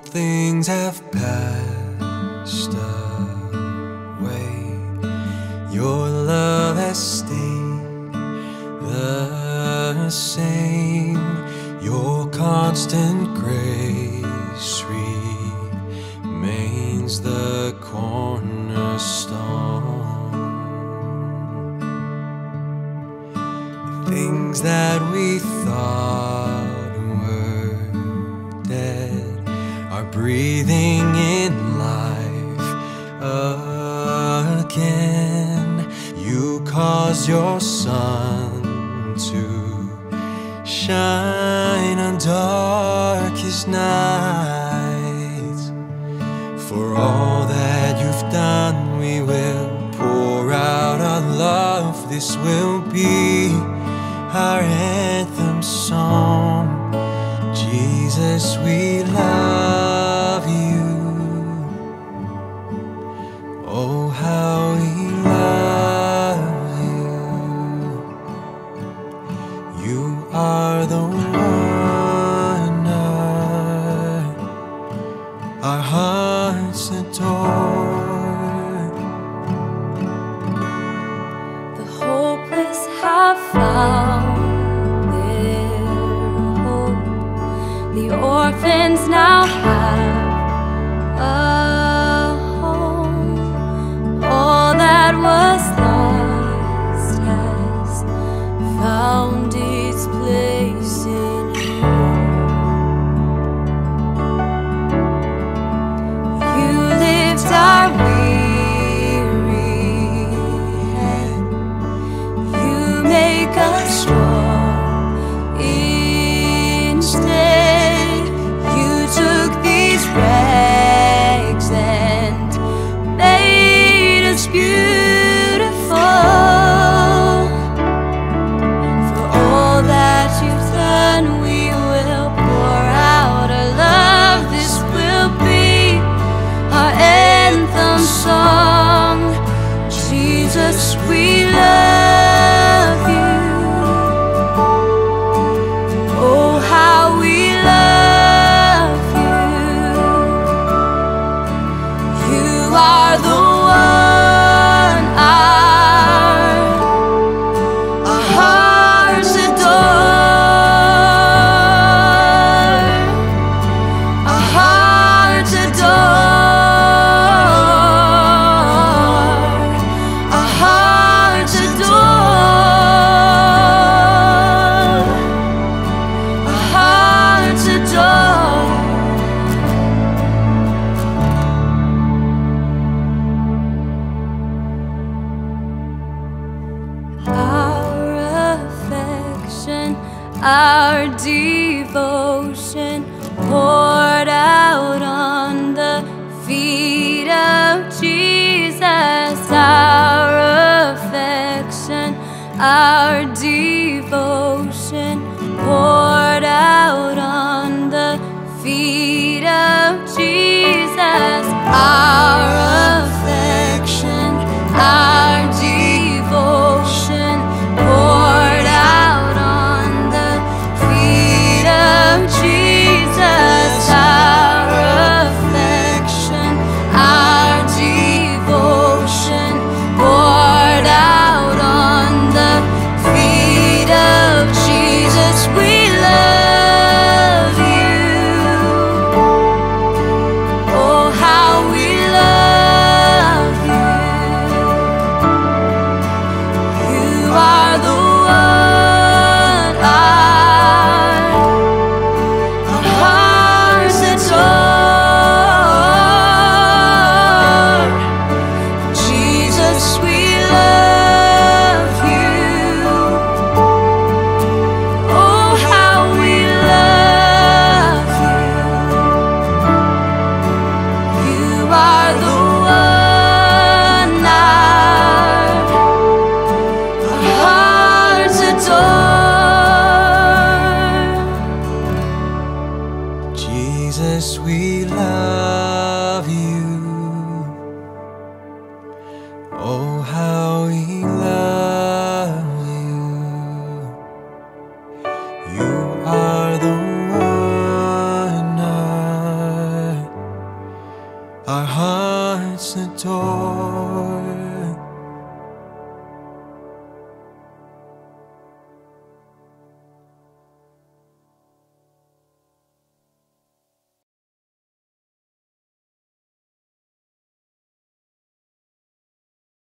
things have passed away. Your love has stayed the same. Your constant grace remains the cornerstone. The things that we thought were dead are breathing in life again. You cause your sun to shine on darkest nights. For all that you've done, we will pour out our love. This will be our anthem song. Jesus, we love you. Oh, how we love you. You are the one our hearts adore. The hopeless have found the orphans now have a home. All that was lost has found its place in you. You lift our weary head. You make us strong instead. Took these rags and made us beautiful. For all that you've done, we will pour out our love. This will be our anthem song. Jesus, we love you. Oh, how we love. Are the one our hearts adore. Our hearts adore. Our hearts adore. Our hearts adore. Our devotion poured out on the feet of Jesus. Our affection, our devotion poured out on the feet of Jesus. Our affection, our devotion poured out on the feet of Jesus. Our affection, our devotion poured out on the feet adore.